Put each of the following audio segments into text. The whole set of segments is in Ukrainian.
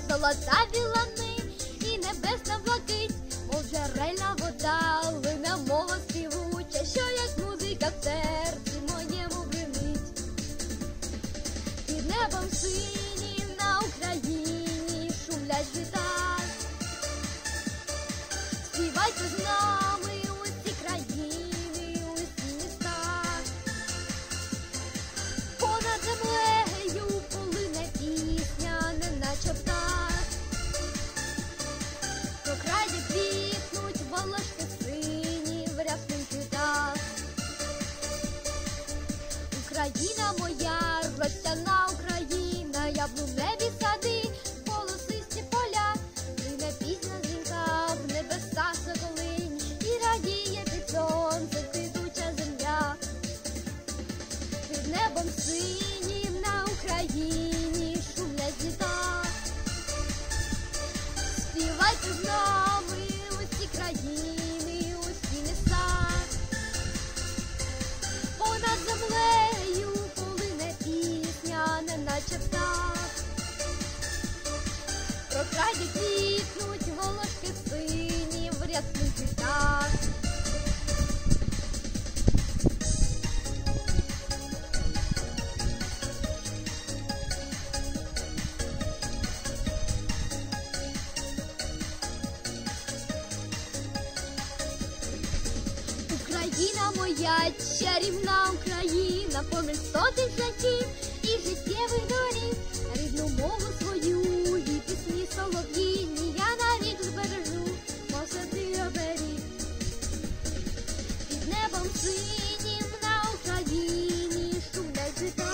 золота білани і небесна блакить, мов джерельна вода, лине мова співуча, що як музика в серці моєму бринить. Під небом синім на Україні шумлять жита. Співайте з нами усі країни, усі міста. Понад землею полине пісня, неначе птах. По краї квітнуть волошки сині в рясним квітах. Україна моя, ростяна Україна, яблуневі сади, полосисті поля, лине пісня дзвінка в небеса соколинь, і радіє під сонцем квітуча земля. Під небом синім на Україні шумлять літа. Співайте з нами усі країни, усі міста. Понад землею полине пісня, неначе птах. Про краї квітнуть волошки сині в рясних квітах. Україна моя, чарівна Україна, поміж сотень життів і життєвих доріг, рідну мову свою і пісні солов'їні я навік збережу, мов святий оберіг. Під небом синім на Україні шумлять жита.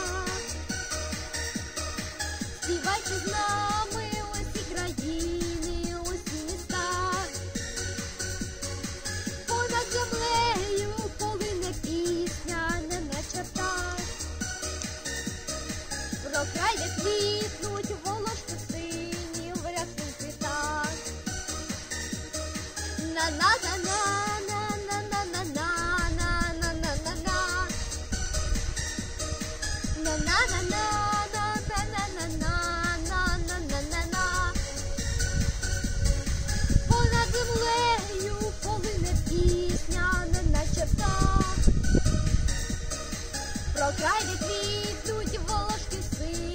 Співайте з нами усі країни, усі міста. Понад землею полине пісня, неначе птах. Про край, де квітнуть волошки сині в рясних квітах. На-на-на-на-на-на-на-на-на-на-на-на. На-на-на-на-на-на-на-на-на-на-на. Понад землею полине пісня, неначе птах. Про край, де квітнуть волошки сині